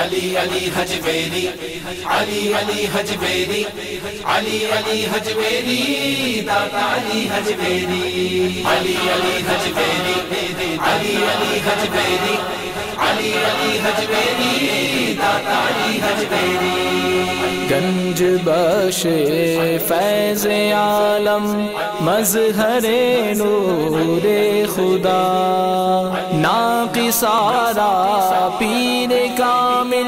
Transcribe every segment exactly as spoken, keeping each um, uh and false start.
علی علی حجویری علی علی حجویری علی علی حجویری داتا علی حجویری علی علی حجویری علی علی حجویری علی علی حجویری داتا علی حجویری گنج بخش فیض عالم مظہر نور خدا ناقصارا پیر کامل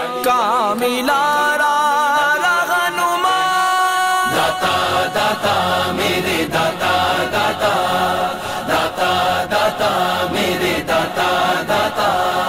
کاملارا رہنما داتا داتا میرے داتا داتا داتا داتا میرے داتا داتا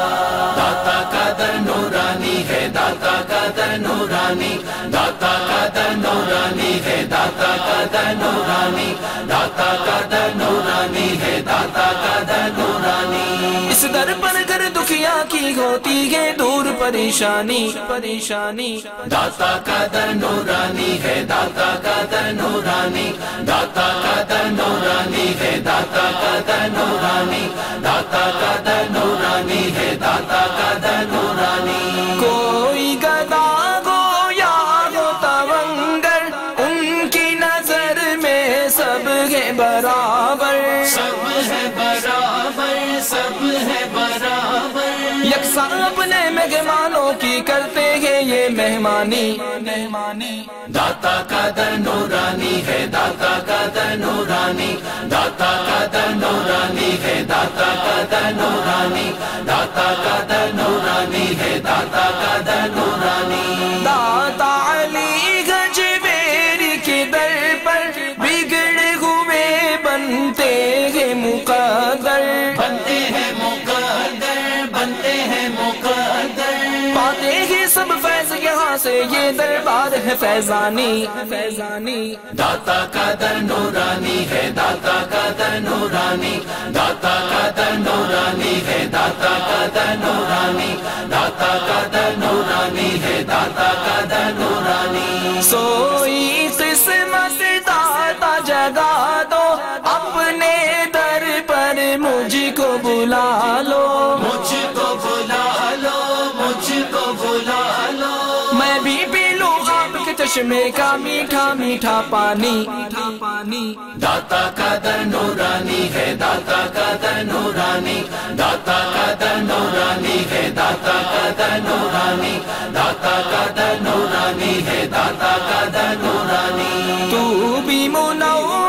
داتا کا در نورانی ہے داتا کا در نورانی داتا کا در نورانی ہے داتا کا در نورانی داتا کا در نورانی ہے داتا کا در نورانی اس در پر گر دکھیا کی ہوتی ہے دور پریشانی پریشانی داتا کا در نورانی ہے داتا کا در نورانی داتا کا در نورانی ہے داتا کا در نورانی داتا کا در نورانی ہے داتا کا در نورانی کوئی گدا گویا ہو تونگر ان کی نظر میں سب ہے برابر سب ہے برابر سب ہے برابر یکساں اپنے مہمانوں کی کرتے ہیں یہ مہمانی مہمانی داتا کا در نورانی ہے داتا کا در نورانی داتا کا در نورانی ہے داتا کا در نورانی داتا کا در نورانی ہے داتا کا در نورانی داتا علی حجویری کے در پر بگڑے ہوئے بنتے ہیں مقدر بنتے ہیں مقدر بنتے ہیں مقدر پاتے ہیں سب فیض یہاں سے یہ دربار ہے فیضانی فیضانی داتا کا در نورانی ہے داتا کا در نورانی داتا کا در نورانی ہے داتا کا در نورانی داتا کا در نورانی ہے داتا کا در نورانی سوئی قسمت داتا جگا دو اپنے در پر مجھ کو بلا لو مجھ کو بلا لو مجھ کو بلا لو میں بھی پی لوں آپ کے چشمے کا میٹھا میٹھا پانی پانی داتا کا در نورانی ہے داتا کا در نورانی داتا کا در نورانی ہے داتا کا در نورانی داتا کا در نورانی ہے داتا کا در نورانی تو بھی منور